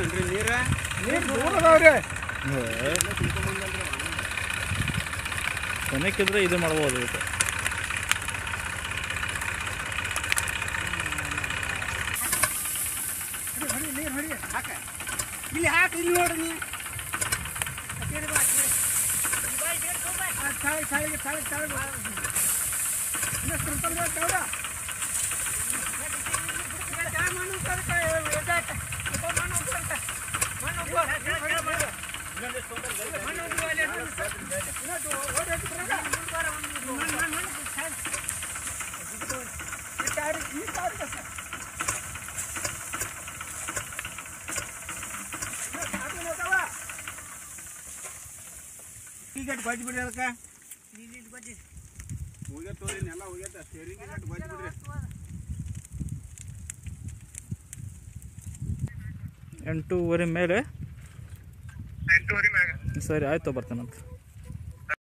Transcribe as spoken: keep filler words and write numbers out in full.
ನೀರು ನೀರು ದೂರ ಅದಾವ್ರಿ ಕೊನೆಕ್ಕಿದ್ರೆ ಇದು ಮಾಡ್ಬೋದು ಇವತ್ತು ನೀರು ಹೊಡಿ ಹಾಕ ಇಲ್ಲಿ ಹಾಕಿ ಇಲ್ಲಿ ನೋಡ್ರಿ ನೀ ತಾಳಿಗೆ ತಾಳಿಗೆ ತಾಳಿಗೆ ತಾಳಿಗೆ ಇನ್ನಷ್ಟು ರೂಪಾಯಿ ಬೇಡ ಈಗ ಗೊಜ್ಜು ಬಿಡ್ರಿ ಅದಕ್ಕೆ ಹೋಗ್ಯತ್ ತೋರಿ ಎಲ್ಲ ಹೋಗ್ಯತ್ತ ಸ್ಟೇರಿಂಗ್ ಗೊಜ್ಜು ಬಿಡ್ರಿ ಎಂಟೂವರೆ ಮೇಲೆ ಎಂಟೂವರೆ ಮ್ಯಾಗ ಸರಿ ಆಯ್ತು ಬರ್ತೇನಂತ